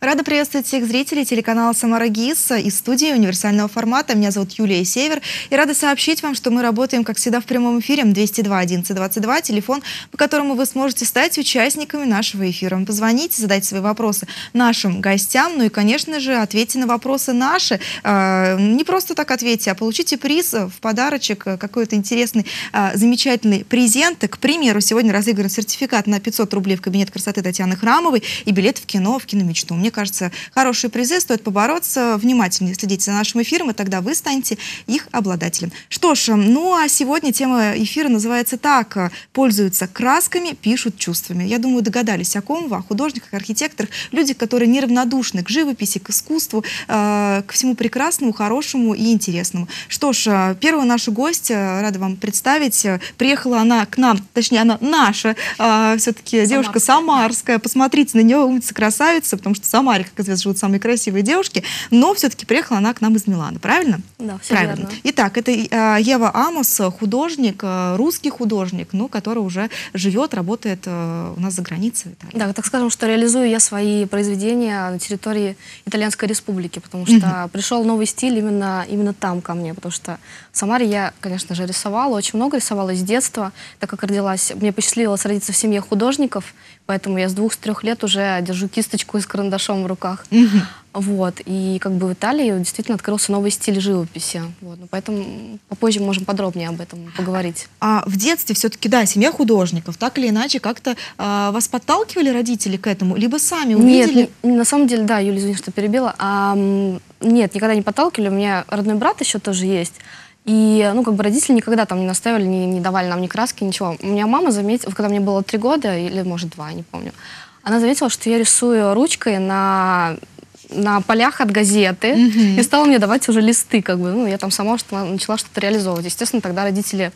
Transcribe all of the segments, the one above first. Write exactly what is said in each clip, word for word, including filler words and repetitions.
Рада приветствовать всех зрителей телеканала «Самара ГИС» из студии универсального формата. Меня зовут Юлия Север. И рада сообщить вам, что мы работаем, как всегда, в прямом эфире. двести два одиннадцать двадцать два, телефон, по которому вы сможете стать участниками нашего эфира. Позвоните, задайте свои вопросы нашим гостям. Ну и, конечно же, ответьте на вопросы наши. Не просто так ответьте, а получите приз в подарочек, какой-то интересный, замечательный презент. К примеру, сегодня разыгран сертификат на пятьсот рублей в кабинет красоты Татьяны Храмовой и билет в кино, в киномечту. Мне кажется, хорошие призы, стоит побороться. Внимательнее следите за нашим эфиром, и тогда вы станете их обладателем. Что ж, ну а сегодня тема эфира называется так: «Пользуются красками, пишут чувствами». Я думаю, догадались, о ком вы, о художниках, архитекторах, люди, которые неравнодушны к живописи, к искусству, э, к всему прекрасному, хорошему и интересному. Что ж, первая наша гостья, рада вам представить. Приехала она к нам, точнее, она наша, э, все-таки девушка самарская. Посмотрите на нее, умница, красавица, потому что в Самаре, как известно, живут самые красивые девушки, но все-таки приехала она к нам из Милана, правильно? Да, все правильно. верно. Итак, это э, Ева Амос, художник, э, русский художник, ну, который уже живет, работает э, у нас за границей. Да, так скажем, что реализую я свои произведения на территории Итальянской Республики, потому что mm-hmm. пришел новый стиль именно, именно там ко мне, потому что в Самаре я, конечно же, рисовала, очень много рисовала с детства, так как родилась, мне посчастливилось родиться в семье художников, поэтому я с двух-трех лет уже держу кисточку с карандашом в руках. Mm-hmm. Вот. И как бы в Италии действительно открылся новый стиль живописи. Вот. Ну, поэтому попозже можем подробнее об этом поговорить. А в детстве все-таки, да, семья художников, так или иначе, как-то а, вас подталкивали родители к этому, либо сами увидели? Нет, на самом деле, да, Юля, извини, что перебила. А, нет, никогда не подталкивали. У меня родной брат еще тоже есть. И, ну, как бы родители никогда там не наставили, не, не давали нам ни краски, ничего. У меня мама заметила, когда мне было три года, или, может, два, я не помню, она заметила, что я рисую ручкой на... на полях от газеты, mm-hmm. и стала мне давать уже листы, как бы, ну, я там сама что начала что-то реализовывать. Естественно, тогда родители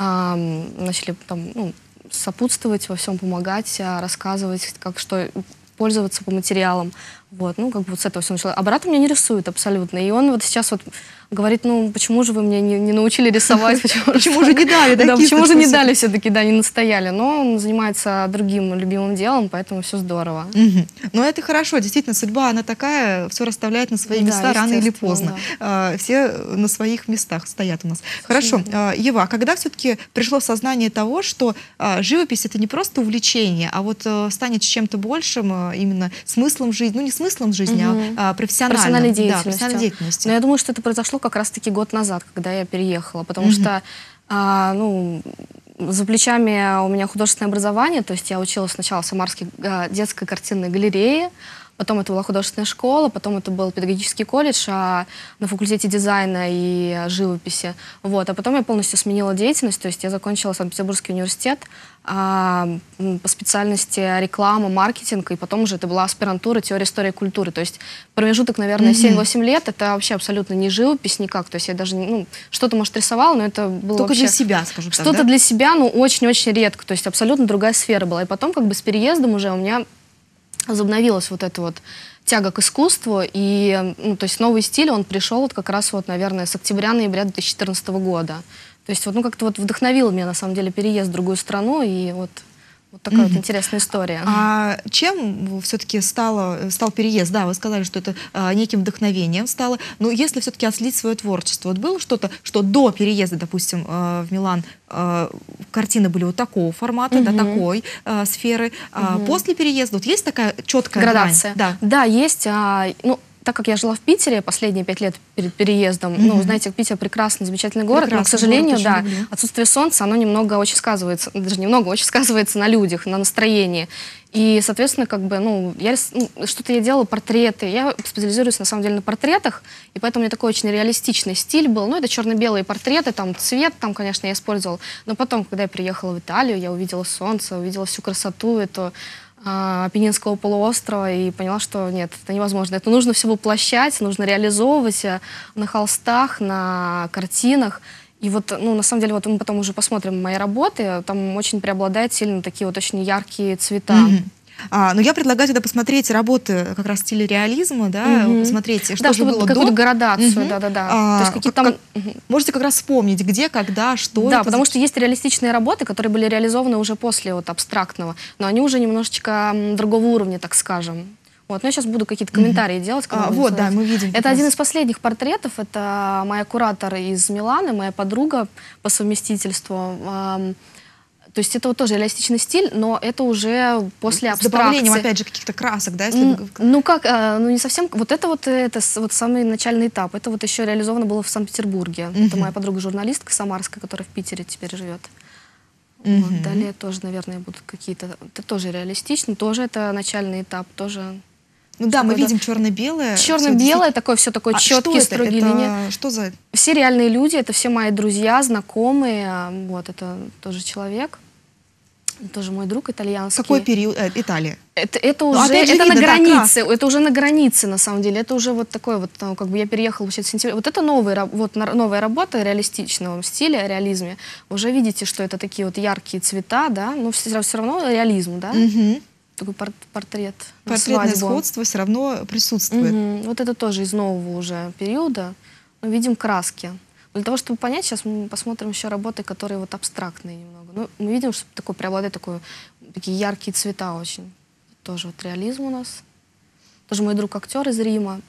э, начали там, ну, сопутствовать во всем, помогать, рассказывать, как что пользоваться по материалам. Вот, ну, как бы вот с этого все началось. А брат у меня не рисует абсолютно, и он вот сейчас вот говорит, ну, почему же вы мне не, не научили рисовать? Почему же не дали? Да, почему же не дали все-таки, да, не настояли? Но он занимается другим любимым делом, поэтому все здорово. Но это хорошо, действительно, судьба, она такая, все расставляет на свои места рано или поздно. Все на своих местах стоят у нас. Хорошо, Ева, а когда все-таки пришло сознание того, что живопись — это не просто увлечение, а вот станет чем-то большим, именно смыслом жизни, ну, не смыслом жизни, а профессиональной деятельностью? Но я думаю, что это произошло как раз-таки год назад, когда я переехала, потому mm-hmm. что, а, ну, за плечами у меня художественное образование, то есть я училась сначала в Самарской а, детской картинной галерее, потом это была художественная школа, потом это был педагогический колледж а, на факультете дизайна и а, живописи. Вот. А потом я полностью сменила деятельность, то есть я закончила Санкт-Петербургский университет а, по специальности реклама, маркетинг, и потом уже это была аспирантура теория истории культуры. То есть промежуток, наверное, mm-hmm. семь-восемь лет, это вообще абсолютно не живопись никак. То есть я даже, ну, что-то, может, рисовала, но это было только вообще... для себя, скажем так, Что-то да? для себя, ну, очень-очень редко. То есть абсолютно другая сфера была. И потом как бы с переездом уже у меня возобновилась вот эта вот тяга к искусству, и, ну, то есть новый стиль, он пришел вот как раз вот, наверное, с октября-ноября две тысячи четырнадцатого года. То есть вот, ну, как-то вот вдохновил меня, на самом деле, переезд в другую страну, и вот, вот такая mm-hmm. вот интересная история. А чем все-таки стало, стал переезд? Да, вы сказали, что это а, неким вдохновением стало, но если все-таки отследить свое творчество, вот было что-то, что до переезда, допустим, э, в Милан э, картины были вот такого формата, mm-hmm. да, такой э, сферы, а mm-hmm. после переезда вот есть такая четкая градация? Да. Да, есть. А, ну, так как я жила в Питере последние пять лет перед переездом, mm-hmm. ну, знаете, Питер прекрасный, замечательный город, прекрасный, но, к сожалению, город, да, люблю. Отсутствие солнца, оно немного очень сказывается, даже немного очень сказывается на людях, на настроении. И, соответственно, как бы, ну, я, ну, что-то я делала, портреты, я специализируюсь, на самом деле, на портретах, и поэтому у меня такой очень реалистичный стиль был, ну, это черно-белые портреты, там, цвет, там, конечно, я использовала, но потом, когда я приехала в Италию, я увидела солнце, увидела всю красоту, эту Апеннинского полуострова, и поняла, что нет, это невозможно. Это нужно все воплощать, нужно реализовывать на холстах, на картинах. И вот, ну, на самом деле, вот мы потом уже посмотрим мои работы, там очень преобладают сильно такие вот очень яркие цвета. Mm-hmm. А, но я предлагаю тогда посмотреть работы как раз в стиле реализма, да, mm-hmm. посмотреть, что да, же было до. Какую-то градацию, да-да-да. Mm-hmm. А, как, там... mm-hmm. Можете как раз вспомнить, где, когда, что. Да, это... потому что есть реалистичные работы, которые были реализованы уже после вот абстрактного, но они уже немножечко другого уровня, так скажем. Вот, но я сейчас буду какие-то комментарии угу. делать. А, вот, да, мы видим. Это один из последних портретов. Это моя куратор из Миланы, моя подруга по совместительству. То есть это вот тоже реалистичный стиль, но это уже после абстракции. С добавлением, опять же, каких-то красок, да? Если... Ну, ну как, ну не совсем. Вот это вот, это вот самый начальный этап. Это вот еще реализовано было в Санкт-Петербурге. Uh-huh. Это моя подруга-журналистка самарская, которая в Питере теперь живет. Uh-huh. Вот, далее тоже, наверное, будут какие-то... Это тоже реалистично, тоже это начальный этап, тоже... Ну да, мы видим черно-белое. Черно-белое, такое все такое а четкие, строгие линии. Что за... Все реальные люди, это все мои друзья, знакомые. Вот, это тоже человек. Тоже мой друг итальянский. Какой период? Э, Италия? Это, это уже, это видно, на границе, да, это уже на границе, на самом деле. Это уже вот такой вот, ну, как бы я переехала вообще в сентябре. Вот это новый, вот, новая работа реалистичного стиля, реализме. Уже видите, что это такие вот яркие цвета, да, но все, все равно реализм, да. Угу. Такой пор портрет. Портретное сходство все равно присутствует. Угу. Вот это тоже из нового уже периода. Мы видим краски. Для того, чтобы понять, сейчас мы посмотрим еще работы, которые вот абстрактные немного. Ну, мы видим, что такой преобладает такой, такие яркие цвета очень. Тоже вот реализм у нас. Тоже мой друг актер из Рима.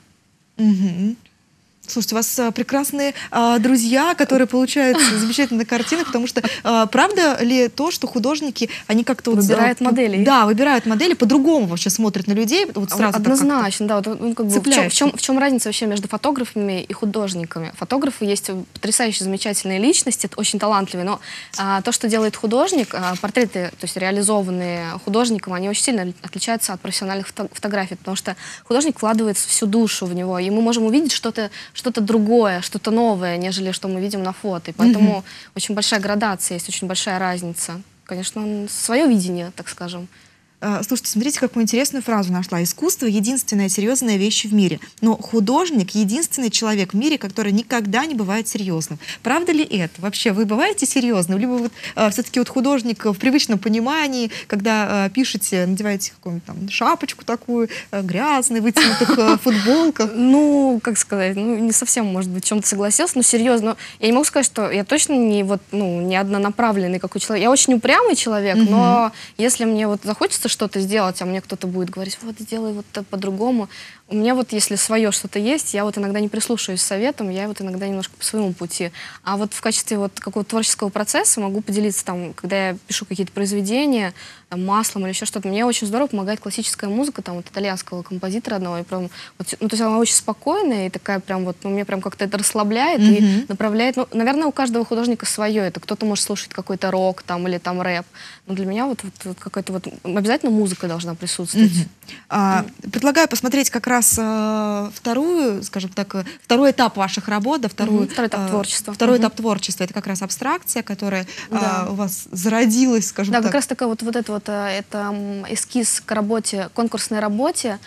Угу. Слушайте, у вас а, прекрасные а, друзья, которые получают замечательные картины, потому что а, правда ли то, что художники, они как-то... Вот, выбирают а, модели. Да, выбирают модели, по-другому вообще смотрят на людей. Вот сразу однозначно, да. Вот, ну, как бы, в, чем, в, чем, в чем разница вообще между фотографами и художниками? Фотографы есть потрясающие, замечательные личности, очень талантливые, но а, то, что делает художник, а, портреты, то есть реализованные художником, они очень сильно отличаются от профессиональных фото фотографий, потому что художник вкладывает всю душу в него, и мы можем увидеть что-то что-то другое, что-то новое, нежели что мы видим на фото. И поэтому mm-hmm. очень большая градация есть, очень большая разница. Конечно, свое видение, так скажем. Слушайте, смотрите, какую интересную фразу нашла. Искусство — единственная серьезная вещь в мире. Но художник — единственный человек в мире, который никогда не бывает серьезным. Правда ли это? Вообще, вы бываете серьезным? Либо вот, а, все-таки вот художник в привычном понимании, когда а, пишете, надеваете какую-нибудь там шапочку такую, а, грязную, вытянутых а, футболках? Ну, как сказать, ну, не совсем, может быть, в чем-то согласился, но серьезно. Я не могу сказать, что я точно не, вот, ну, не однонаправленный какой человек. Я очень упрямый человек, mm-hmm. но если мне вот захочется что-то сделать, а мне кто-то будет говорить, вот сделай вот по-другому. У меня вот, если свое что-то есть, я вот иногда не прислушиваюсь советам, я вот иногда немножко по своему пути. А вот в качестве вот какого-то творческого процесса могу поделиться там, когда я пишу какие-то произведения, там, маслом или еще что-то. Мне очень здорово помогает классическая музыка, там, вот итальянского композитора одного. И прям, вот, ну, то есть она очень спокойная и такая прям вот, ну, мне прям как-то это расслабляет mm-hmm. и направляет. Ну, наверное, у каждого художника свое. Это кто-то может слушать какой-то рок там или там рэп. Но для меня вот, вот, вот какая-то вот обязательно музыка должна присутствовать. Mm-hmm. а, предлагаю посмотреть как раз а, вторую, скажем так, второй этап ваших работ, да, вторую, mm-hmm. второй этап а, творчества. Второй mm-hmm. этап творчества. Это как раз абстракция, которая да. а, у вас зародилась, скажем да, так. Да, как раз такая вот, вот это вот, это эскиз к работе, конкурсной работе,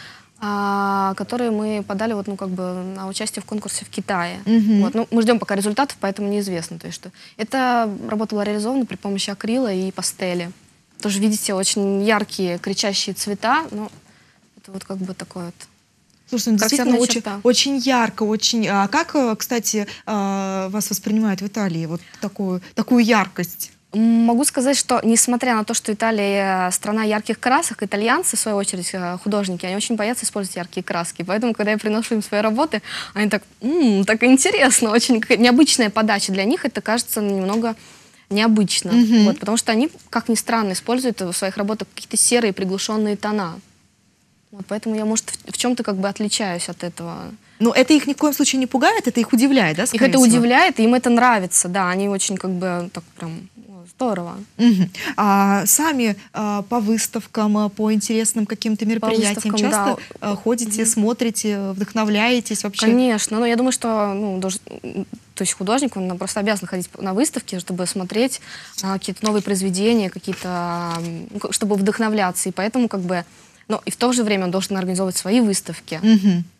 а, которые мы подали вот, ну, как бы на участие в конкурсе в Китае. Mm-hmm. Вот. Ну, мы ждем пока результатов, поэтому неизвестно. То есть, что эта работа была реализована при помощи акрила и пастели. Тоже видите очень яркие, кричащие цвета, но это вот как бы такое вот. Слушай, ну, действительно очень, очень ярко, очень. А как, кстати, вас воспринимают в Италии, вот такую, такую яркость? Могу сказать, что несмотря на то, что Италия страна ярких красок, итальянцы, в свою очередь, художники, они очень боятся использовать яркие краски. Поэтому, когда я приношу им свои работы, они так, м-м, так интересно, очень необычная подача. Для них это кажется немного необычно. Mm-hmm. Вот, потому что они, как ни странно, используют в своих работах какие-то серые приглушенные тона. Вот, поэтому я, может, в, в чем-то как бы отличаюсь от этого. Но это их ни в коем случае не пугает, это их удивляет, да? Их это всего? Удивляет, и им это нравится, да. Они очень как бы так прям... Здорово. Угу. А сами а, по выставкам, по интересным каким-то мероприятиям часто да. ходите, угу. смотрите, вдохновляетесь вообще? Конечно. Но я думаю, что ну, должен, то есть художник, он просто обязан ходить на выставки, чтобы смотреть а, какие-то новые произведения, какие-то, чтобы вдохновляться. И поэтому как бы... Но и в то же время он должен организовывать свои выставки. Угу.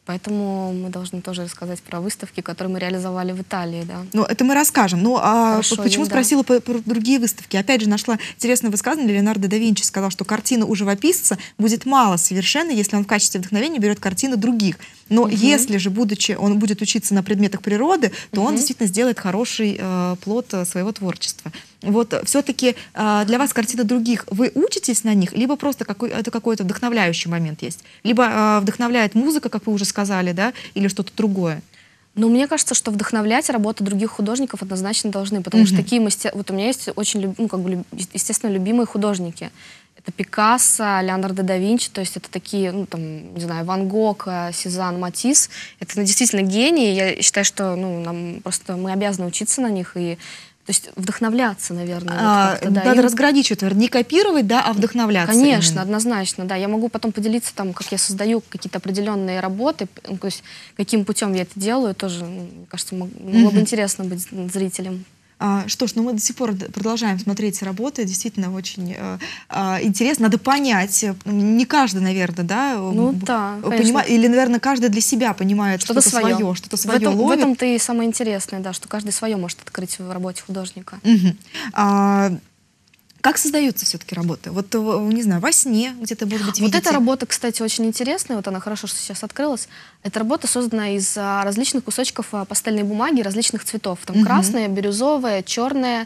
Поэтому мы должны тоже рассказать про выставки, которые мы реализовали в Италии, да. Ну, это мы расскажем. Ну, а Хорошо, почему им, да. спросила про, про другие выставки? Опять же, нашла интересное высказывание. Леонардо да Винчи сказал, что картина у живописца будет мало совершенно, если он в качестве вдохновения берет картины других. Но угу. если же, будучи, он будет учиться на предметах природы, то угу. он действительно сделает хороший э, плод своего творчества. Вот все-таки э, для вас картины других, вы учитесь на них, либо просто какой, это какой-то вдохновляющий момент есть? Либо э, вдохновляет музыка, как вы уже сказали, да, или что-то другое? Ну, мне кажется, что вдохновлять работы других художников однозначно должны, потому mm-hmm. что такие мастер... Вот у меня есть очень, ну, как бы, естественно, любимые художники. Это Пикассо, Леонардо да Винчи, то есть это такие, ну, там, не знаю, Ван Гог, Сезанн, Матисс. Это ну, действительно гении. Я считаю, что, ну, нам просто мы обязаны учиться на них и то есть вдохновляться, наверное. А, вот да, надо им... разграничивать, наверное, не копировать, да, а вдохновляться. Конечно, именно. Однозначно, да. Я могу потом поделиться, там, как я создаю какие-то определенные работы, то есть каким путем я это делаю, тоже, мне кажется, могло mm-hmm. бы интересно быть зрителем. А, что ж, ну мы до сих пор продолжаем смотреть работы, действительно очень э, э, интересно. Надо понять, не каждый, наверное, да, ну, да понима... или, наверное, каждый для себя понимает что-то, что свое, свое что-то свое в этом, ловит. В этом-то и самое интересное, да, что каждый свое может открыть в работе художника. Угу. А, как создаются все-таки работы? Вот, не знаю, во сне где-то, может быть, видите? Вот эта работа, кстати, очень интересная. Вот она хорошо, что сейчас открылась. Эта работа создана из различных кусочков пастельной бумаги различных цветов. Там угу. красная, бирюзовая, черная,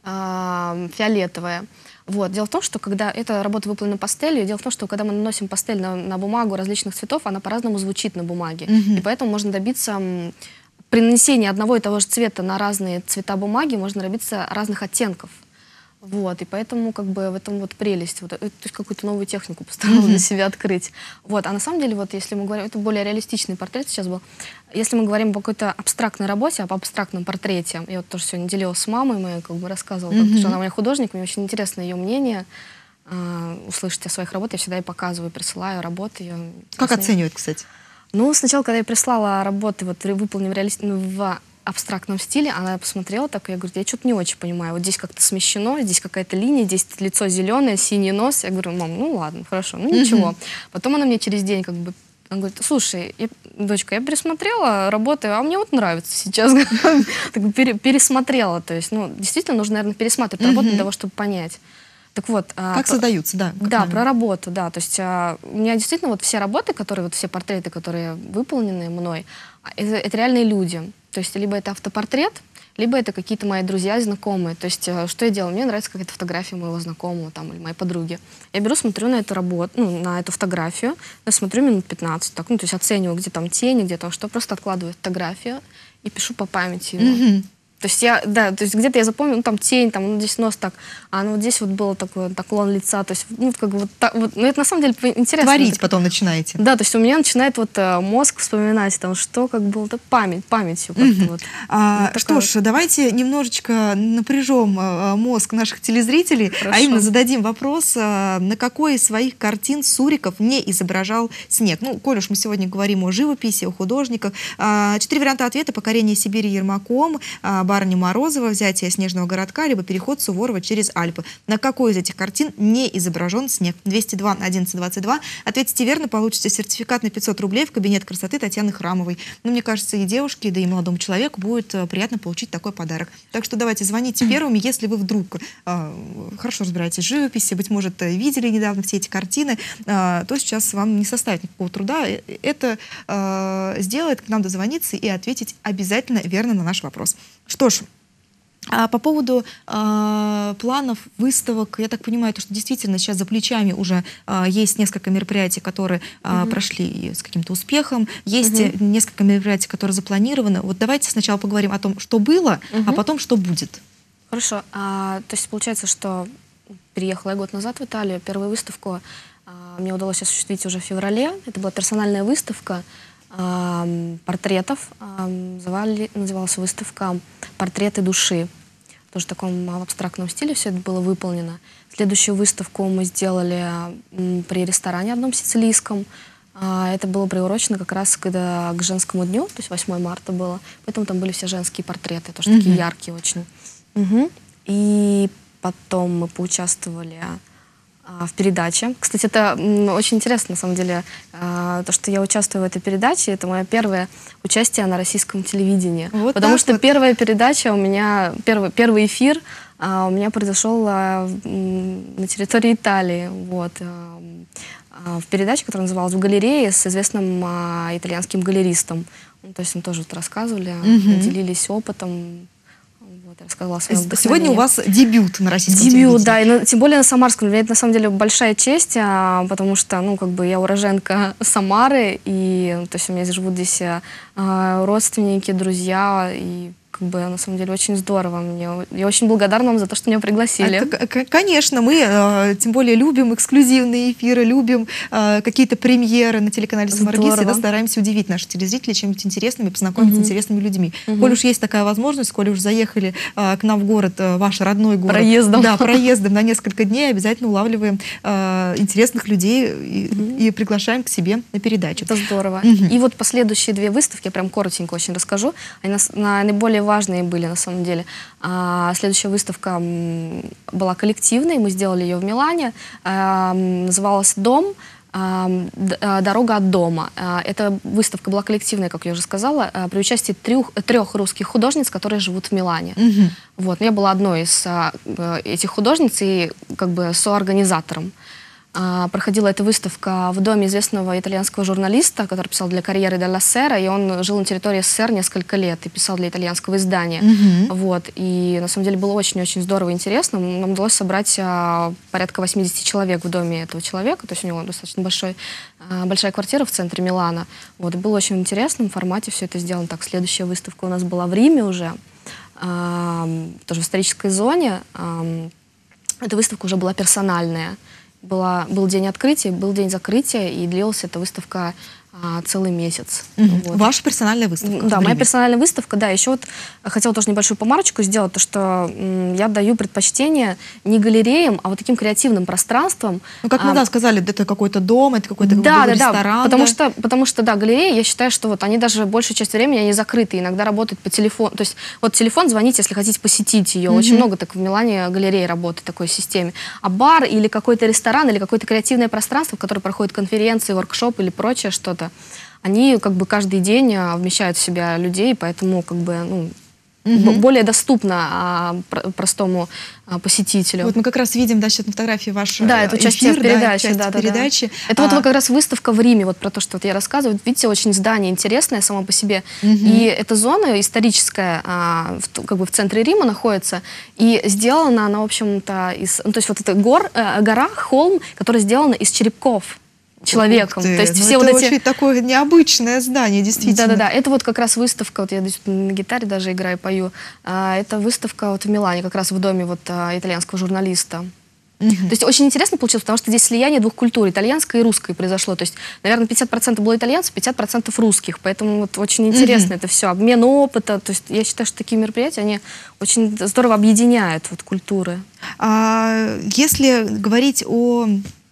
э, фиолетовая. Вот. Дело в том, что когда эта работа выполнена пастелью, дело в том, что когда мы наносим пастель на, на бумагу различных цветов, она по-разному звучит на бумаге. Угу. И поэтому можно добиться... При нанесении одного и того же цвета на разные цвета бумаги можно добиться разных оттенков. Вот, и поэтому как бы в этом вот прелесть, вот, то есть какую-то новую технику постаралась mm-hmm. для себя открыть. Вот, а на самом деле, вот если мы говорим, это более реалистичный портрет сейчас был, если мы говорим о какой-то абстрактной работе, об абстрактном портрете, я вот тоже сегодня делилась с мамой, мы как бы рассказывала, mm-hmm. потому что она у меня художник, мне очень интересно ее мнение, э, услышать о своих работах, я всегда ей показываю, присылаю работы. Ее, как оценивать, кстати? Ну, сначала, когда я прислала работы, вот выполненные в, реалист... в абстрактном стиле, она посмотрела так, и я говорю, я что-то не очень понимаю. Вот здесь как-то смещено, здесь какая-то линия, здесь лицо зеленое, синий нос. Я говорю, мам, ну ладно, хорошо, ну ничего. Mm-hmm. Потом она мне через день как бы, она говорит, слушай, я, дочка, я пересмотрела работы, а мне вот нравится сейчас. Пересмотрела, то есть, ну, действительно нужно, наверное, пересматривать работу для того, чтобы понять. Так вот, как создаются, да? Да, наверное. Про работу, да. То есть а, у меня действительно вот все работы, которые, вот все портреты, которые выполнены мной, это, это реальные люди. То есть либо это автопортрет, либо это какие-то мои друзья, знакомые. То есть а, что я делаю? Мне нравится какая-то фотография моего знакомого там, или моей подруги. Я беру, смотрю на эту работу, ну, на эту фотографию, я смотрю минут пятнадцать, так, ну, то есть оцениваю, где там тени, где там что, просто откладываю фотографию и пишу по памяти его. Mm-hmm. То есть я, да, то есть где-то я запомнила, ну там тень, там, ну здесь нос так, а ну вот здесь вот был такой наклон лица, то есть, ну как бы вот так вот, ну это на самом деле интересно. Творить потом начинаете. Да, то есть у меня начинает вот э, мозг вспоминать, там, что как было, то память, памятью как-то угу. вот. А, вот что ж, давайте немножечко напряжем э, мозг наших телезрителей, Хорошо. а именно зададим вопрос, э, на какой из своих картин Суриков не изображал снег. Ну, коль уж мы сегодня говорим о живописи, о художниках. Э, четыре варианта ответа: покорение Сибири Ермаком, э, Барыня Морозова, взятие снежного городка, либо переход Суворова через Альпы. На какой из этих картин не изображен снег? двести два одиннадцать двадцать два. Ответите верно, получите сертификат на пятьсот рублей в кабинет красоты Татьяны Храмовой. Ну, мне кажется, и девушке, да и молодому человеку будет приятно получить такой подарок. Так что давайте звоните первыми, если вы вдруг э, хорошо разбираетесь в живописи, быть может, видели недавно все эти картины, э, то сейчас вам не составит никакого труда это э, сделать, к нам дозвониться и ответить обязательно верно на наш вопрос. Что ж, а по поводу э, планов, выставок, я так понимаю, то, что действительно сейчас за плечами уже э, есть несколько мероприятий, которые э, mm-hmm. прошли с каким-то успехом, есть mm-hmm. несколько мероприятий, которые запланированы. Вот давайте сначала поговорим о том, что было, mm-hmm. а потом, что будет. Хорошо. А, то есть получается, что переехала я год назад в Италию, первую выставку а, мне удалось осуществить уже в феврале. Это была персональная выставка портретов. Называли, называлась выставка «Портреты души». Тоже в таком абстрактном стиле все это было выполнено. Следующую выставку мы сделали при ресторане одном сицилийском. Это было приурочено как раз когда, к женскому дню, то есть восьмое марта было. Поэтому там были все женские портреты, тоже mm-hmm. такие яркие очень. Угу. И потом мы поучаствовали в передаче. Кстати, это очень интересно, на самом деле, то, что я участвую в этой передаче. Это мое первое участие на российском телевидении. Вот потому что вот. Первая передача у меня, первый, первый эфир у меня произошел на территории Италии. Вот. В передаче, которая называлась «В галерее», с известным итальянским галеристом. То есть мы тоже вот рассказывали, угу. делились опытом. Вот, я рассказала о своем Сегодня у вас дебют на российском Дебют, телевидении. Да, и на, тем более на Самарском. Для меня это на самом деле большая честь, а, потому что, ну, как бы я уроженка Самары, и то есть у меня живут здесь а, родственники, друзья, и как бы на самом деле очень здорово. Мне, я очень благодарна вам за то, что меня пригласили. Это, конечно, мы э, тем более любим эксклюзивные эфиры, любим э, какие-то премьеры на телеканале «Самарагис», всегда стараемся удивить наших телезрителей чем-нибудь интересным и познакомиться угу. с интересными людьми. Угу. Коль уж есть такая возможность, коль уж заехали э, к нам в город, э, ваш родной город. Проездом. Да, проездом на несколько дней, обязательно улавливаем э, интересных людей и, угу. и приглашаем к себе на передачу. Это здорово. Угу. И вот последующие две выставки, я прям коротенько очень расскажу, они на, на наиболее важные были на самом деле. А, следующая выставка была коллективной, мы сделали ее в Милане, а, называлась «Дом. Дорога от дома». Эта выставка была коллективная, как я уже сказала, при участии трех, трех русских художниц, которые живут в Милане. Угу. Вот. Я была одной из этих художниц и как бы соорганизатором. Проходила эта выставка в доме известного итальянского журналиста, который писал для «Корьеры делла Сера», и он жил на территории СССР несколько лет и писал для итальянского издания. Mm-hmm. Вот. И на самом деле было очень-очень здорово и интересно. Нам удалось собрать а, порядка восьмидесяти человек в доме этого человека, то есть у него достаточно большой, а, большая квартира в центре Милана. Вот. И было очень интересно, в формате все это сделано. Так, следующая выставка у нас была в Риме уже, а, тоже в исторической зоне. А, эта выставка уже была персональная. Была, был день открытия, был день закрытия, и длилась эта выставка а, целый месяц. Mm-hmm. Вот. Ваша персональная выставка? Да, моя персональная выставка, да. Еще вот хотела тоже небольшую помарочку сделать, то что м, я даю предпочтение не галереям, а вот таким креативным пространствам. Ну, как мы, а, да, сказали, это какой-то дом, это какой-то да, да, ресторан. Да, потому, да? Что, потому что, да, галереи, я считаю, что вот они даже большую часть времени они закрыты, иногда работают по телефону. То есть вот телефон, звоните, если хотите посетить ее. Mm-hmm. Очень много так в Милане галерей работает в такой системе. А бар или какой-то ресторан, или какое-то креативное пространство, в которое проходят конференции, воркшоп или прочее что-то, они как бы каждый день вмещают в себя людей, поэтому как бы, ну, угу. более доступно а, простому а, посетителю. Вот мы как раз видим, да, сейчас на фотографии ваш да, это участие эфир, в передаче. Да, да, да, передачи. Да. Это а... вот как раз выставка в Риме, вот про то, что вот я рассказываю. Видите, очень здание интересное само по себе. Угу. И эта зона историческая, а, в, как бы в центре Рима находится, и сделана она, в общем-то, из... Ну, то есть вот это гор, э, гора, холм, который сделан из черепков человеком. То есть ну, все это вот эти... очень такое необычное здание, действительно. Да-да-да, это вот как раз выставка, вот я на гитаре даже играю, пою, а, это выставка вот в Милане, как раз в доме вот а, итальянского журналиста. Uh-huh. То есть очень интересно получилось, потому что здесь слияние двух культур, итальянской и русской, произошло. То есть, наверное, пятьдесят процентов было итальянцев, пятьдесят процентов русских. Поэтому вот очень интересно uh-huh. это все, обмен опыта. То есть я считаю, что такие мероприятия, они очень здорово объединяют вот культуры. А если говорить о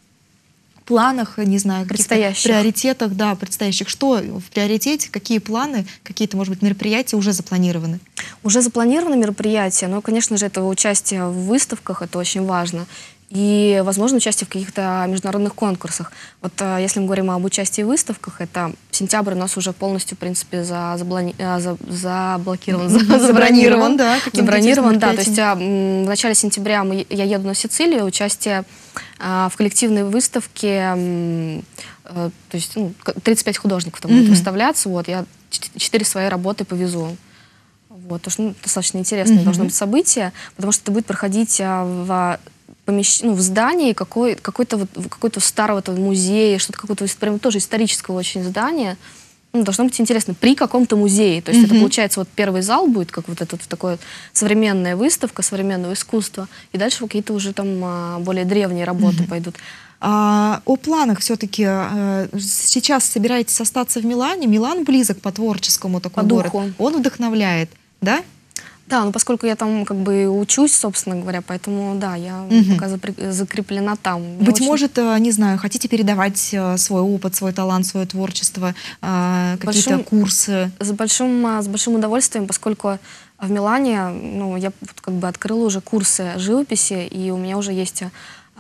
планах, не знаю, предстоящих приоритетах, да, предстоящих. Что в приоритете, какие планы, какие-то, может быть, мероприятия уже запланированы? Уже запланированы мероприятия, но, конечно же, это участие в выставках, это очень важно. И, возможно, участие в каких-то международных конкурсах. Вот если мы говорим об участии в выставках, это сентябрь у нас уже полностью, в принципе, за, заблони, за, заблокирован, за, забронирован. Да, забронирован, да. То есть а, в начале сентября мы, я еду на Сицилию, участие а, в коллективной выставке, а, то есть ну, тридцать пять художников там mm-hmm. будут выставляться. Вот, я четыре свои работы повезу. Вот, потому что ну, достаточно интересное mm-hmm. должно быть событие, потому что это будет проходить а, в... Помещ... Ну, в здании какой... какой-то вот, какой-то старого музея, что-то какое-то прям тоже исторического очень здания. Ну, должно быть интересно. При каком-то музее. То есть mm-hmm. это, получается, вот первый зал будет, как вот эта вот такая современная выставка современного искусства. И дальше какие-то уже там а, более древние работы mm-hmm. пойдут. А, о планах все-таки. А, сейчас собираетесь остаться в Милане. Милан близок по творческому такому по городу. духу. Он вдохновляет, да? Да, ну поскольку я там как бы учусь, собственно говоря, поэтому да, я угу. пока закреплена там. Мне Быть очень... может, не знаю, хотите передавать свой опыт, свой талант, свое творчество, какие-то курсы? С большим, с большим удовольствием, поскольку в Милане, ну, я как бы открыла уже курсы живописи, и у меня уже есть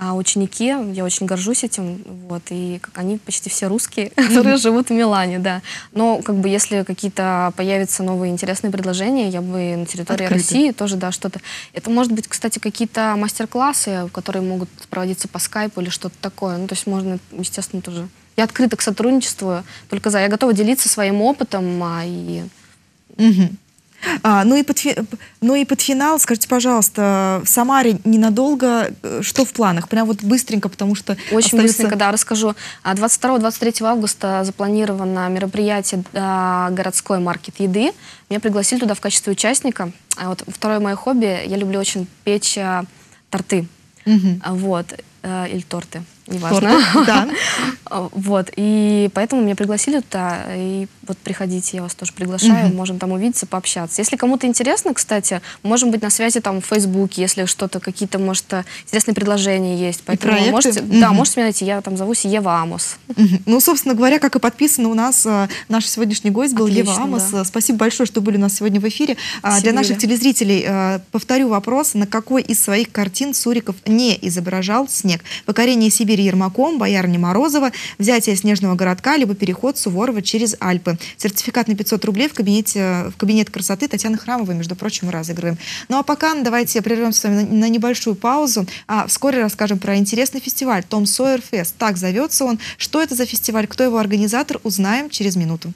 а, ученики, я очень горжусь этим, вот, и как они почти все русские, которые живут в Милане, да. Но как бы если какие-то появятся новые интересные предложения, я бы на территории Открыто. России тоже, да, что-то. Это может быть, кстати, какие-то мастер-классы, которые могут проводиться по скайпу или что-то такое. Ну, то есть можно, естественно, тоже. Я открыта к сотрудничеству, только за. Я готова делиться своим опытом а, и. Угу. А, ну, и под фи... ну и под финал, скажите, пожалуйста, в Самаре ненадолго, что в планах? Прям вот быстренько, потому что Очень остается... быстренько, да, расскажу. двадцать второго — двадцать третьего августа запланировано мероприятие а, городской маркет еды. Меня пригласили туда в качестве участника. А вот второе мое хобби, я люблю очень печь а, торты. Угу. А, вот, а, или торты. Неважно. Торты, да. Вот, и поэтому меня пригласили туда, и вот приходите, я вас тоже приглашаю, Мгм. можем там увидеться, пообщаться. Если кому-то интересно, кстати, можем быть на связи там в Фейсбуке, если что-то, какие-то, может, интересные предложения есть. Поэтому проекты? можете, да, Мгм. можете меня найти, я там зовусь Ева Амос. Мгм. Ну, собственно говоря, как и подписано у нас, э, наш сегодняшний гость был Отлично, Ева Амос. да. Спасибо большое, что были у нас сегодня в эфире. А, Спасибо, Для наших Юля. телезрителей э, повторю вопрос. На какой из своих картин Суриков не изображал снег? Покорение Сибири Ермаком, Боярыня Морозова, взятие снежного городка, либо переход Суворова через Альпы. Сертификат на пятьсот рублей в, кабинете, в кабинет красоты Татьяны Храмовой, между прочим, мы разыгрываем. Ну а пока давайте прервемся с вами на, на небольшую паузу. А вскоре расскажем про интересный фестиваль Том Сойер Фест. Так зовется он. Что это за фестиваль, кто его организатор, узнаем через минуту.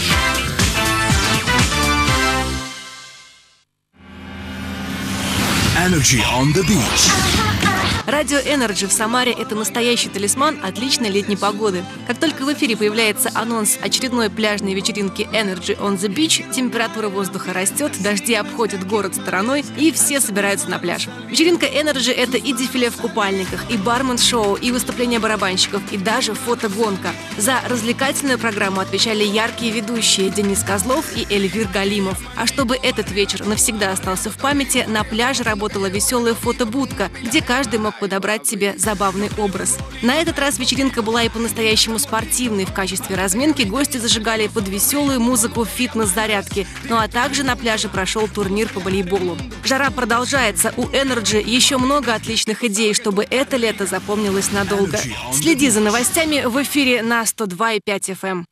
Energy on the beach. Радио Energy в Самаре – это настоящий талисман отличной летней погоды. Как только в эфире появляется анонс очередной пляжной вечеринки Energy on the Beach, температура воздуха растет, дожди обходят город стороной, и все собираются на пляж. Вечеринка Energy – это и дефиле в купальниках, и бармен-шоу, и выступления барабанщиков, и даже фотогонка. За развлекательную программу отвечали яркие ведущие Денис Козлов и Эльвир Галимов. А чтобы этот вечер навсегда остался в памяти, на пляже работала веселая фотобудка, где каждый мог подобрать себе забавный образ. На этот раз вечеринка была и по-настоящему спортивной. В качестве разминки гости зажигали под веселую музыку фитнес-зарядки. Ну а также на пляже прошел турнир по волейболу. Жара продолжается. У Energy еще много отличных идей, чтобы это лето запомнилось надолго. Следи за новостями в эфире на сто два и пять эф эм.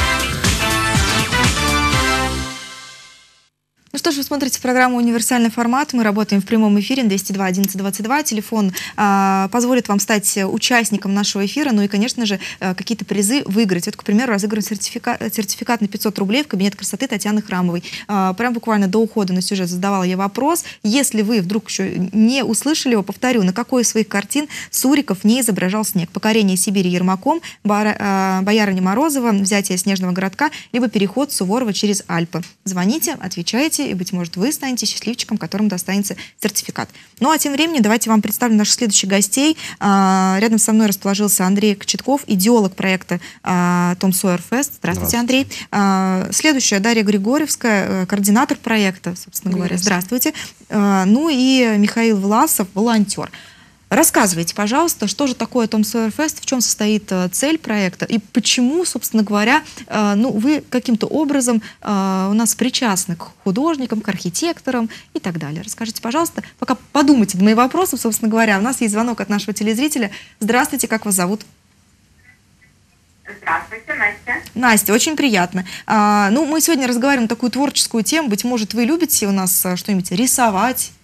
Ну что ж, вы смотрите программу «Универсальный формат». Мы работаем в прямом эфире на двести два одиннадцать двадцать два. Телефон а, позволит вам стать участником нашего эфира, ну и, конечно же, а, какие-то призы выиграть. Вот, к примеру, разыграем сертификат, сертификат на пятьсот рублей в кабинет красоты Татьяны Храмовой. А, прям буквально до ухода на сюжет задавала я вопрос. Если вы вдруг еще не услышали его, повторю, на какой из своих картин Суриков не изображал снег? Покорение Сибири Ермаком, Бара, а, Боярыня Морозова, взятие снежного городка, либо переход Суворова через Альпы. Звоните, отвечайте, и, быть может, вы станете счастливчиком, которому достанется сертификат. Ну, а тем временем давайте вам представлю наших следующих гостей. А, рядом со мной расположился Андрей Кочетков, идеолог проекта а, Том Сойер Фест. Здравствуйте, Андрей. А, следующая Дарья Григорьевская, координатор проекта, собственно говоря. Здравствуйте. А, ну и Михаил Власов, волонтер. Рассказывайте, пожалуйста, что же такое Том Сойер Фест, в чем состоит э, цель проекта и почему, собственно говоря, э, ну, вы каким-то образом э, у нас причастны к художникам, к архитекторам и так далее. Расскажите, пожалуйста, пока подумайте над моим вопросом, собственно говоря. У нас есть звонок от нашего телезрителя. Здравствуйте, как вас зовут? Здравствуйте, Настя. Настя, очень приятно. А, ну, мы сегодня разговариваем на такую творческую тему. Быть может, вы любите у нас что-нибудь рисовать?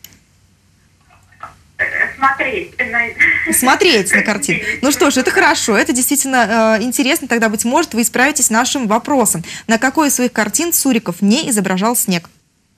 Смотреть. Смотреть на картину. Ну что ж, это хорошо, это действительно э, интересно. Тогда, быть может, вы справитесь нашим вопросом. На какой из своих картин Суриков не изображал снег?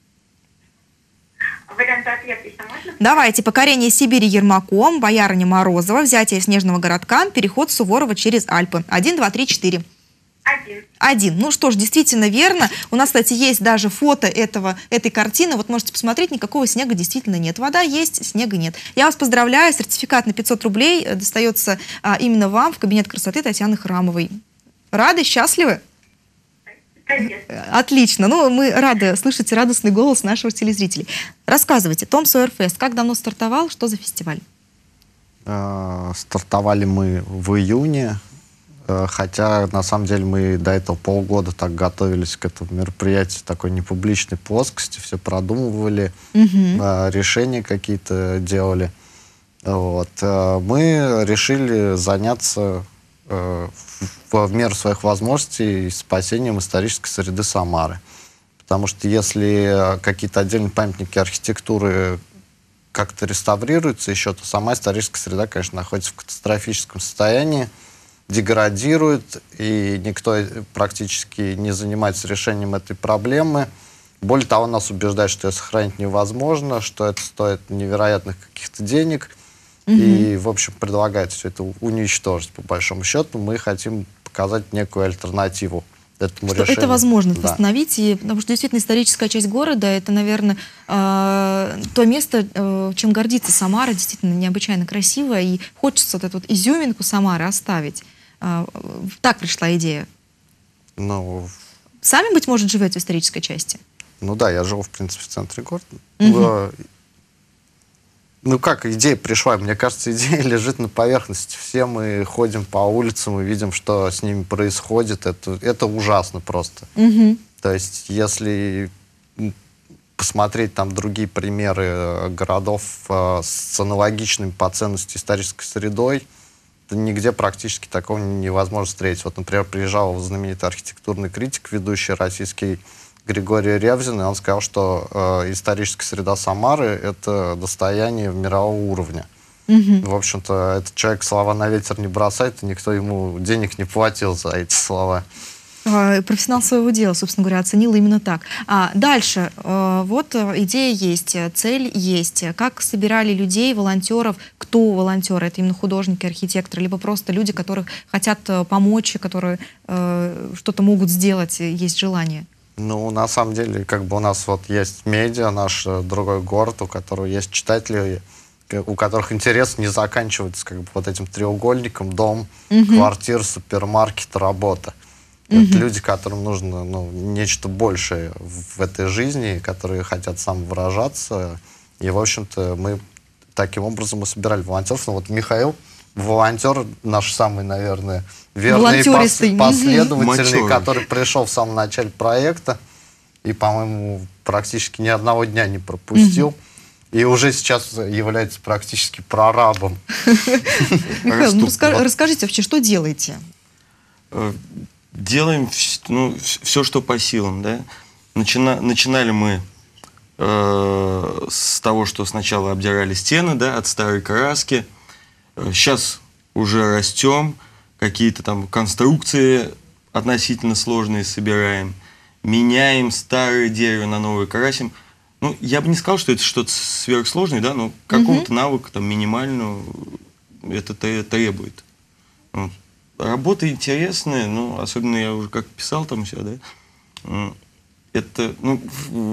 Варианты ответа еще можно? Давайте. Покорение Сибири Ермаком, Боярыня Морозова, взятие снежного городка, переход Суворова через Альпы. Один, два, три, четыре. Один. Один. Ну что ж, действительно верно. У нас, кстати, есть даже фото этого, этой картины. Вот можете посмотреть, никакого снега действительно нет. Вода есть, снега нет. Я вас поздравляю. Сертификат на пятьсот рублей достается а, именно вам в кабинет красоты Татьяны Храмовой. Рады, счастливы? Конечно. Отлично. Ну, мы рады слышать радостный голос наших телезрителей. Рассказывайте. Том Сойер Фест. Как давно стартовал? Что за фестиваль? Э, Стартовали мы в июне. Хотя, на самом деле, мы до этого полгода так готовились к этому мероприятию, такой непубличной плоскости, все продумывали, Угу. решения какие-то делали. Вот. Мы решили заняться в, в меру своих возможностей спасением исторической среды Самары. Потому что если какие-то отдельные памятники архитектуры как-то реставрируются еще, то сама историческая среда, конечно, находится в катастрофическом состоянии, деградирует, и никто практически не занимается решением этой проблемы. Более того, нас убеждают, что ее сохранить невозможно, что это стоит невероятных каких-то денег, угу. и, в общем, предлагает все это уничтожить, по большому счету. Мы хотим показать некую альтернативу этому что решению. Это возможно да. восстановить, и, потому что действительно историческая часть города, это, наверное, э, то место, э, чем гордится Самара, действительно необычайно красивое, и хочется вот эту вот изюминку Самары оставить. Э, так пришла идея. Ну, Сами, быть может, живете в исторической части? Ну да, я живу, в принципе, в центре города. Угу. Ну как идея пришла? Мне кажется, идея лежит на поверхности. Все мы ходим по улицам и видим, что с ними происходит. Это, это ужасно просто. Угу. То есть, если посмотреть там другие примеры городов э, с аналогичными по ценности исторической средой, то нигде практически такого невозможно встретить. Вот, например, приезжал знаменитый архитектурный критик, ведущий российский Григорий Ревзин, и он сказал, что э, историческая среда Самары — это достояние мирового уровня. Mm-hmm. В общем-то, этот человек слова на ветер не бросает, и никто ему денег не платил за эти слова. А, профессионал своего дела, собственно говоря, оценил именно так. А дальше, э, вот идея есть, цель есть. Как собирали людей, волонтеров? Кто волонтеры? Это именно художники, архитекторы, либо просто люди, которые хотят помочь, которые э, что-то могут сделать, есть желание? Ну, на самом деле, как бы у нас вот есть медиа, наш другой город, у которого есть читатели, у которых интерес не заканчивается как бы вот этим треугольником: дом, угу. квартира, супермаркет, работа. Угу. Это люди, которым нужно, ну, нечто большее в этой жизни, которые хотят самовыражаться. И, в общем-то, мы таким образом и собирали волонтеров. Ну, вот Михаил, волонтер наш самый, наверное, верный и пос последовательный, угу. который пришел в самом начале проекта и, по-моему, практически ни одного дня не пропустил. Угу. И уже сейчас является практически прорабом. Михаил, ну, расскажите вообще, что делаете? Делаем ну, все, что по силам. Да? Начина, начинали мы э, с того, что сначала обдирали стены, да, от старой краски. Сейчас уже растем, какие-то там конструкции относительно сложные собираем, меняем старое дерево на новое, красим. Ну, я бы не сказал, что это что-то сверхсложное, да, но какого-то mm-hmm. навыка там минимального это требует. Вот. Работа интересная, ну, особенно я уже как писал там все, да. Это, ну,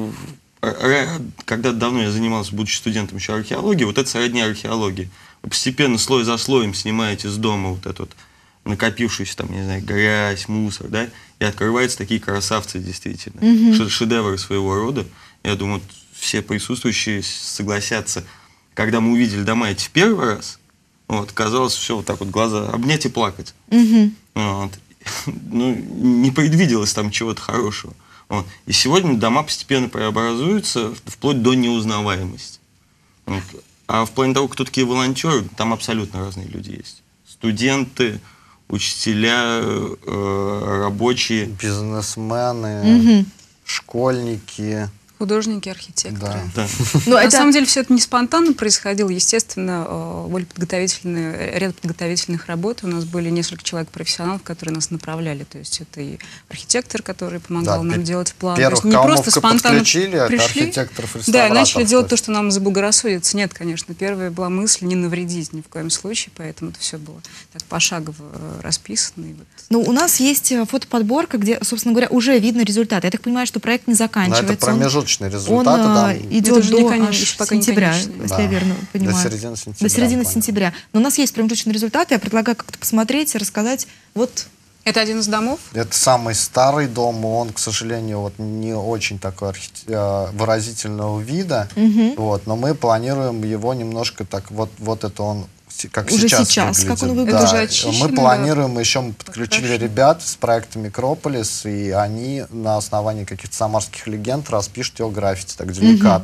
когда давно я занимался, будучи студентом, еще археологией, вот это сродни археологии. Вы постепенно слой за слоем снимаете с дома вот эту вот накопившуюся там, не знаю, грязь, мусор, да, и открываются такие красавцы действительно, mm-hmm. шедевры своего рода. Я думаю, все присутствующие согласятся, когда мы увидели дома эти в первый раз, вот, казалось, все вот так вот глаза обнять и плакать. Mm-hmm. Вот. Ну, не предвиделось там чего-то хорошего. Вот. И сегодня дома постепенно преобразуются вплоть до неузнаваемости. Вот. А в плане того, кто такие волонтеры, там абсолютно разные люди есть. Студенты, учителя, э, рабочие. Бизнесмены, mm-hmm. школьники. Художники, архитекторы. Да. Да. Но на это... самом деле все это не спонтанно происходило. Естественно, были подготовительные, ряд подготовительных работ. У нас были несколько человек профессионалов, которые нас направляли. То есть это и архитектор, который помогал да, нам делать план. Первых, то есть не просто спонтанно пришли, архитекторов, да, и начали делать то, что нам заблагорассудится. Нет, конечно. Первая была мысль не навредить ни в коем случае, поэтому это все было так пошагово расписано. И вот. Ну, у нас есть фотоподборка, где, собственно говоря, уже видно результат. Я так понимаю, что проект не заканчивается. Результаты, он там, идет до не конечный, сентября, если да. я верно понимаю. До середины сентября. До середины сентября. Но у нас есть промежуточные результаты. Я предлагаю как-то посмотреть и рассказать. Вот. Это один из домов? Это самый старый дом. Он, к сожалению, вот не очень такой архи... выразительного вида. Угу. Вот, но мы планируем его немножко так. Вот, вот это он как уже сейчас, сейчас выглядит. Как он выглядит? Да. Это уже очищено, мы планируем, да? Еще мы подключили Хорошо. ребят с проекта «Микрополис», и они на основании каких-то самарских легенд распишут его граффити так деликатно.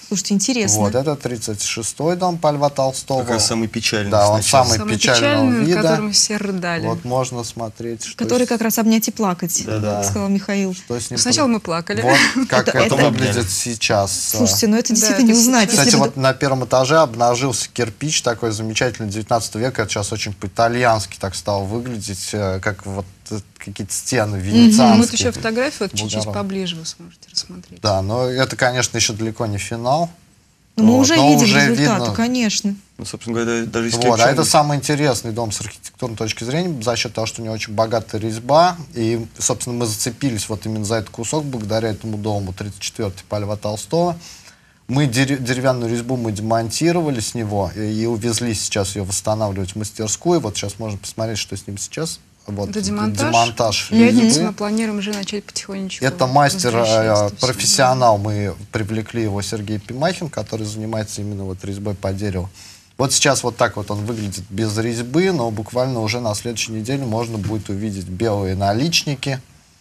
Слушайте, интересно. Вот, это тридцать шестой дом по Льва Толстого. Как раз самый печальный. Да, он сначала. самый, Самый печального печальный, вида. в котором все рыдали. Вот можно смотреть, что Который с- как раз обнять и плакать, Да-да. сказал Михаил. что с ним Сначала про- мы плакали. Вот как Это- это, это- выглядит сейчас. Слушайте, ну это Да, действительно это не узнать. сейчас. если Кстати, бы- вот на первом этаже обнажился кирпич такой замечательный девятнадцатого века. Это сейчас очень по-итальянски так стал выглядеть, э, как вот э, какие-то стены венецианские. Вот еще фотографию вот чуть-чуть Булгаров. поближе вы сможете рассмотреть. Да, но это, конечно, еще далеко не финал. Ну, мы Вот, уже но видим уже результаты, видно. конечно. Ну, собственно говоря, даже если Вот, а кирпичом- это самый интересный дом с архитектурной точки зрения, за счет того, что у него очень богатая резьба. И, собственно, мы зацепились вот именно за этот кусок благодаря этому дому, тридцать четвёртый по Льва Толстого. Мы дерев- деревянную резьбу мы демонтировали с него и, и увезли сейчас ее восстанавливать в мастерскую. Вот сейчас можно посмотреть, что с ним сейчас. Вот, Это демонтаж. демонтаж Пятницу резьбы. мы планируем уже начать потихонечку. Это мастер, возвращать э, это всё. профессионал, мы привлекли его, Сергей Пимахин, который занимается именно вот резьбой по дереву. Вот сейчас вот так вот он выглядит без резьбы, но буквально уже на следующей неделе можно будет увидеть белые наличники.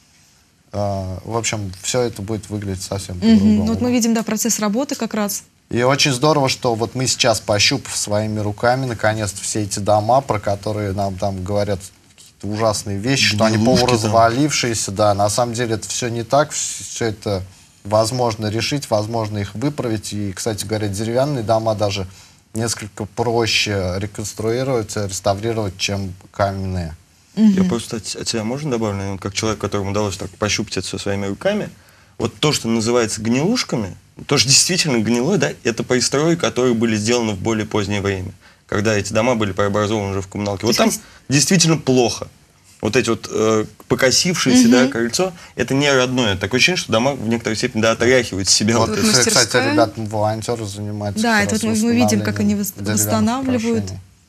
Э, В общем, все это будет выглядеть совсем Мгм. по-другому. Ну, вот мы видим, да, процесс работы как раз. И очень здорово, что вот мы сейчас, пощупав своими руками, наконец-то все эти дома, про которые нам там говорят какие-то ужасные вещи, что они Гнилушки там. полуразвалившиеся, да, на самом деле это все не так, все это возможно решить, возможно их выправить. И, кстати говоря, деревянные дома даже несколько проще реконструировать, реставрировать, чем каменные. Я просто от, от себя можно добавлю, наверное, как человек, которому удалось так пощупать это все своими руками. Вот то, что называется гнилушками, то, что действительно гнилое, да, это пристрои, которые были сделаны в более позднее время, когда эти дома были преобразованы уже в коммуналки. Вот там действительно плохо. Вот эти вот э, покосившиеся, да, крыльцо, это не родное. Такое ощущение, что дома в некоторой степени да, отряхивают с себя. Вот, вот вот это. если, кстати, мастерская. ребята, волонтеры занимаются. Да, как это раз вот мы- мы видим, как они восстановлением вос- деревянных восстанавливают.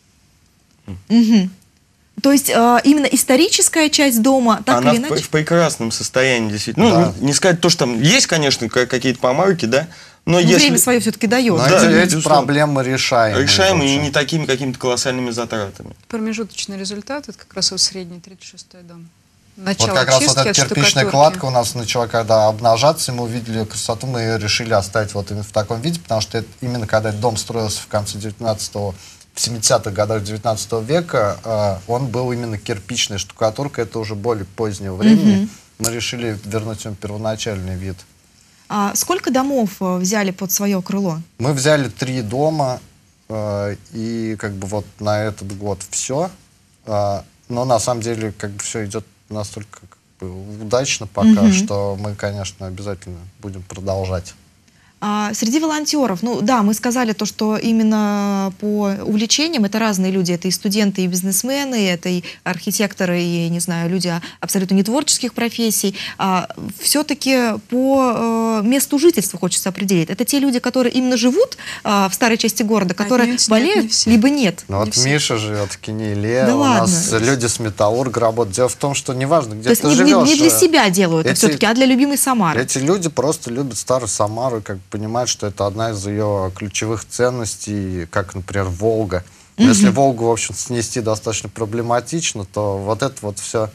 украшений. Мгм. То есть э, именно историческая часть дома, так Она или в, иначе? в прекрасном состоянии, действительно. Ну, Да. не, не сказать то, что там есть, конечно, ка- какие-то помарки, да, но Ну, если... время свое все-таки дает. Но Да, эти, эти безусловно. проблемы решаемые. решаемые в и общем. не такими какими-то колоссальными затратами. Промежуточный результат, это как раз вот средний тридцать шестой дом. Вот Начало как раз вот чистки эта от кирпичная штукатурки. кладка у нас начала когда обнажаться, и мы увидели ее красоту, мы ее решили оставить вот именно в таком виде, потому что это именно когда этот дом строился в конце девятнадцатого, в семидесятых годах девятнадцатого века, э, он был именно кирпичной штукатуркой, это уже более позднего времени. Мы решили вернуть ему первоначальный вид. А сколько домов э, взяли под свое крыло? Мы взяли три дома, э, и как бы вот на этот год все. Э, но на самом деле как бы все идет настолько как бы удачно пока, Мгм. что мы, конечно, обязательно будем продолжать. А среди волонтеров, ну да, мы сказали то, что именно по увлечениям это разные люди, это и студенты, и бизнесмены, это и архитекторы, и, не знаю, люди абсолютно не творческих профессий. А, все-таки по э, месту жительства хочется определить. Это те люди, которые именно живут э, в старой части города, которые Отнюдь нет, болеют, не все. либо нет. Ну Не вот все. Миша живет в Кинеле, Да у ладно. нас люди с Металлурга работают. Дело в том, что неважно, где То есть ты не, не- живешь. не для э, себя делают, а эти- все-таки, а для любимой Самары. Эти люди просто любят старую Самару, и как бы понимают, что это одна из ее ключевых ценностей, как, например, Волга. Но Если Волгу, в общем, снести достаточно проблематично, то вот это вот все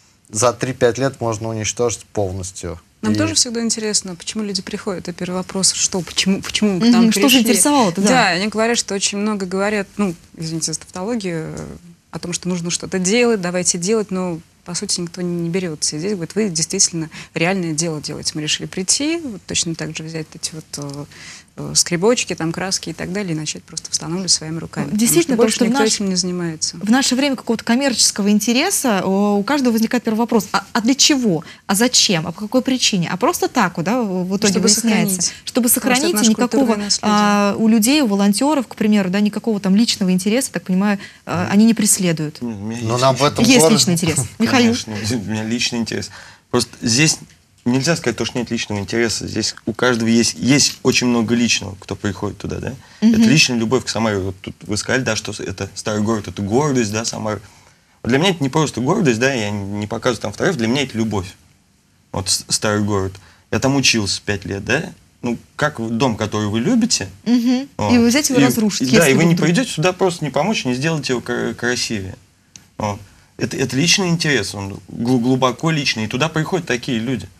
за три-пять лет можно уничтожить полностью. Нам И- тоже всегда интересно, почему люди приходят. Это первый вопрос, что, почему, почему мы к Мгм, нам что пришли. заинтересовало-то, да. Да, они говорят, что очень много говорят, ну, извините за тавтологию, э, о том, что нужно что-то делать, давайте делать, но по сути никто не берется. И здесь говорит, вы действительно реальное дело делаете. Мы решили прийти, вот точно так же взять эти вот э, э, скребочки, там краски и так далее, и начать просто восстанавливать своими руками. Действительно, Потому что потому больше что в никто наш- этим не занимается. В наше время какого-то коммерческого интереса о, у каждого возникает первый вопрос. А, а для чего? А зачем? А по какой причине? А просто так, вот, да, в итоге Чтобы выясняется. сохранить. Чтобы Потому что сохранить, это и наше никакого культурное наследие. а, у людей, у волонтеров, к примеру, да, никакого там личного интереса, так понимаю, а, они не преследуют. Нет, у меня Но есть нам личный- в этом Есть городе- личный интерес. Михаил? Конечно, у меня личный интерес. Просто здесь нельзя сказать, то, что нет личного интереса. Здесь у каждого есть, есть очень много личного, кто приходит туда, да. Это личная любовь к Самаре. Вот тут вы сказали, да, что это старый город, это гордость, да, Самара. Вот для меня это не просто гордость, да, я не показываю там фотографии, для меня это любовь. Вот с- старый город. Я там учился пять лет, да. Ну, как вы- дом, который вы любите. Мгм. вот, И вы взять его и- разрушить. и- Да, если и вы не вдруг. придете сюда просто не помочь, не сделаете его кра- красивее. Вот. Это, это личный интерес, он гл- глубоко личный. И туда приходят такие люди,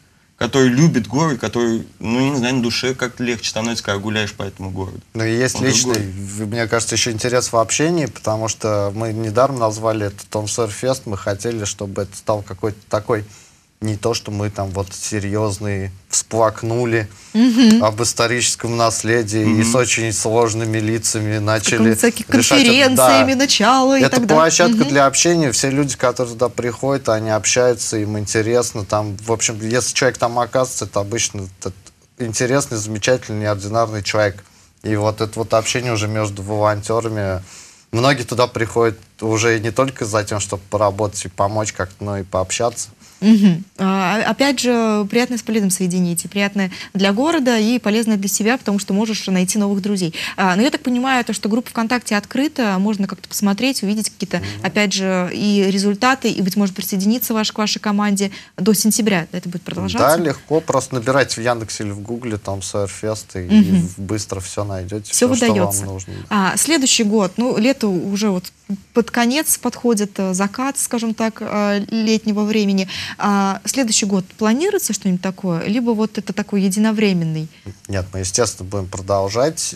который любит город, который, ну, я не знаю, на душе как-то легче становится, когда гуляешь по этому городу. Ну и есть Он личный, другой. мне кажется, еще интерес в общении, потому что мы недаром назвали это Том Сойер Фест, мы хотели, чтобы это стал какой-то такой, не то, что мы там вот серьезные всплакнули mm-hmm. об историческом наследии mm-hmm. и с очень сложными лицами начали всякие конференциями, да, начало и это так далее. площадка mm-hmm. для общения, все люди, которые туда приходят, они общаются, им интересно, там, в общем, если человек там оказывается, это обычно это интересный, замечательный, неординарный человек. И вот это вот общение уже между волонтерами, многие туда приходят уже не только за тем, чтобы поработать и помочь как-то, но и пообщаться. Угу. А, опять же, приятное с полезным соединить. Приятное для города и полезное для себя, потому что можешь найти новых друзей. А, но я так понимаю, то, что группа ВКонтакте открыта, можно как-то посмотреть, увидеть какие-то, угу. опять же, и результаты, и, быть может, присоединиться ваш, к вашей команде до сентября. Это будет продолжаться? Да, легко. Просто набирайте в Яндексе или в Гугле там Сойер Фест, и, угу. и быстро все найдете, все, все что вам нужно. А, следующий год, ну, лето уже вот под конец подходит, закат, скажем так, летнего времени. А следующий год планируется что-нибудь такое? Либо вот это такой единовременный? Нет, мы, естественно, будем продолжать.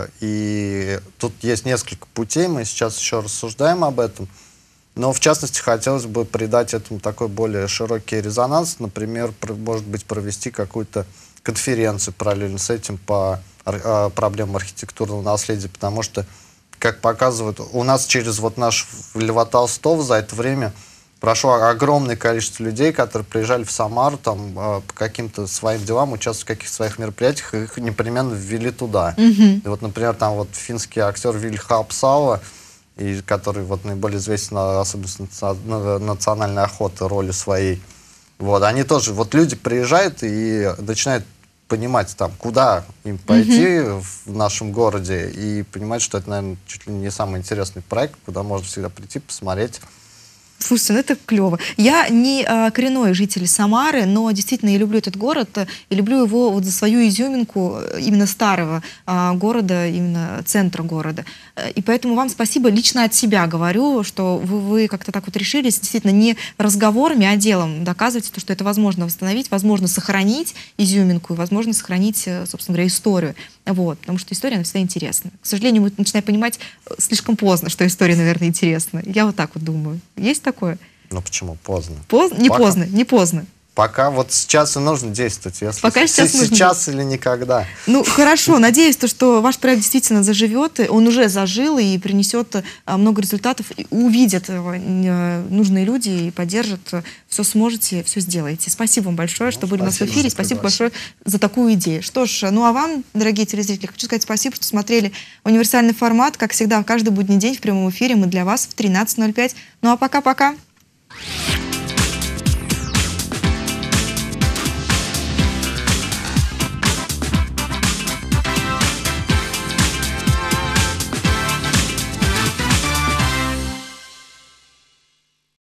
И тут есть несколько путей, мы сейчас еще рассуждаем об этом. Но, в частности, хотелось бы придать этому такой более широкий резонанс. Например, может быть, провести какую-то конференцию параллельно с этим по проблемам архитектурного наследия, потому что, как показывают, у нас через вот наш Льва Толстого за это время прошло огромное количество людей, которые приезжали в Самару там, по каким-то своим делам, участвовали в каких-то своих мероприятиях, их непременно ввели туда. Mm-hmm. И вот, например, там вот финский актер Вильхалп Сала, и который вот наиболее известен, особенно с национальной охоты, роли своей. Вот, они тоже, вот люди приезжают и начинают понимать, там, куда им пойти mm-hmm. в нашем городе, и понимать, что это, наверное, чуть ли не самый интересный проект, куда можно всегда прийти, посмотреть. Слушайте, ну это клево. Я не а, коренной житель Самары, но действительно я люблю этот город и люблю его вот за свою изюминку именно старого а, города, именно центра города. И поэтому вам спасибо лично от себя говорю, что вы, вы как-то так вот решились действительно не разговорами, а делом доказывать, то, что это возможно восстановить, возможно сохранить изюминку и возможно сохранить, собственно говоря, историю. Вот, потому что история, она всегда интересна. К сожалению, мы начинаем понимать слишком поздно, что история, наверное, интересна. Я вот так вот думаю. Есть такое? Ну почему поздно? Поздно? Не Пока. поздно, не поздно. Пока вот сейчас и нужно действовать. Если Пока сейчас нужно сейчас или никогда. Ну, хорошо. Надеюсь, то, что ваш проект действительно заживет. Он уже зажил и принесет много результатов. И увидят нужные люди и поддержат. Все сможете, все сделаете. Спасибо вам большое, ну, что были у нас в эфире. Спасибо большое за такую идею. Что ж, ну а вам, дорогие телезрители, хочу сказать спасибо, что смотрели универсальный формат. Как всегда, каждый будний день в прямом эфире мы для вас в тринадцать ноль пять. Ну а пока-пока.